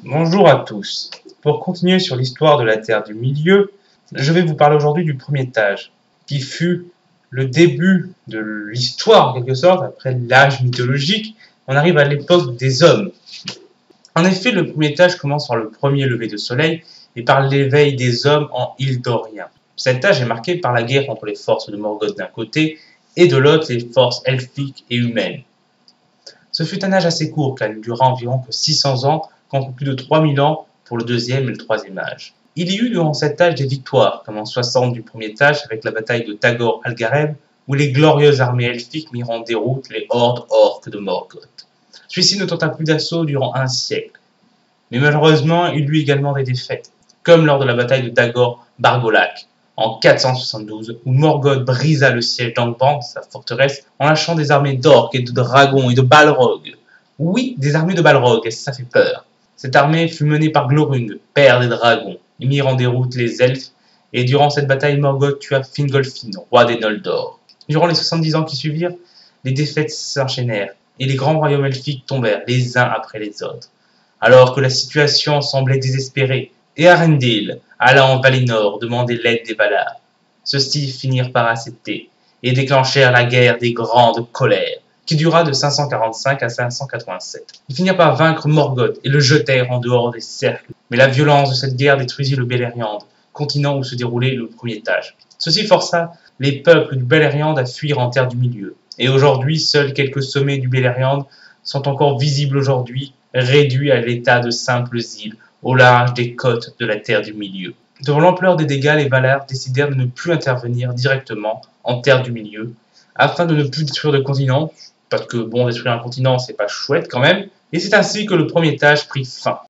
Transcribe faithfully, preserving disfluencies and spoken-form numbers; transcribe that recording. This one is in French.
Bonjour à tous. Pour continuer sur l'histoire de la Terre du Milieu, je vais vous parler aujourd'hui du premier âge, qui fut le début de l'histoire en quelque sorte. Après l'âge mythologique, on arrive à l'époque des hommes. En effet, le premier âge commence par le premier lever de soleil et par l'éveil des hommes en île d'Orien. Cet âge est marqué par la guerre entre les forces de Morgoth d'un côté et de l'autre les forces elfiques et humaines. Ce fut un âge assez court car il dura environ que six cents ans contre plus de trois mille ans pour le deuxième et le troisième âge. Il y eut durant cet âge des victoires, comme en soixante du premier âge avec la bataille de Dagor Algareb, où les glorieuses armées elfiques mirent en déroute les hordes orques de Morgoth. Celui-ci ne tenta plus d'assaut durant un siècle. Mais malheureusement, il eut également des défaites, comme lors de la bataille de Dagor Bargolac, en quatre cent soixante-douze, où Morgoth brisa le siège d'Angband, sa forteresse, en lâchant des armées d'orques et de dragons et de balrogs. Oui, des armées de balrogs, et ça fait peur. Cette armée fut menée par Glorung, père des dragons. Ils mirent en déroute les elfes, et durant cette bataille, Morgoth tua Fingolfin, roi des Noldor. Durant les soixante-dix ans qui suivirent, les défaites s'enchaînèrent, et les grands royaumes elfiques tombèrent les uns après les autres. Alors que la situation semblait désespérée, et Arendil alla en Valinor demander l'aide des Valar. Ceux-ci finirent par accepter, et déclenchèrent la guerre des grandes colères, qui dura de cinq cent quarante-cinq à cinq cent quatre-vingt-sept. Ils finirent par vaincre Morgoth et le jetèrent en dehors des cercles. Mais la violence de cette guerre détruisit le Beleriand, continent où se déroulait le premier âge. Ceci força les peuples du Beleriand à fuir en terre du milieu. Et aujourd'hui, seuls quelques sommets du Beleriand sont encore visibles aujourd'hui, réduits à l'état de simples îles au large des côtes de la terre du milieu. Devant l'ampleur des dégâts, les Valar décidèrent de ne plus intervenir directement en terre du milieu, afin de ne plus détruire le continent, parce que bon, détruire un continent, c'est pas chouette quand même, et c'est ainsi que le premier âge prit fin.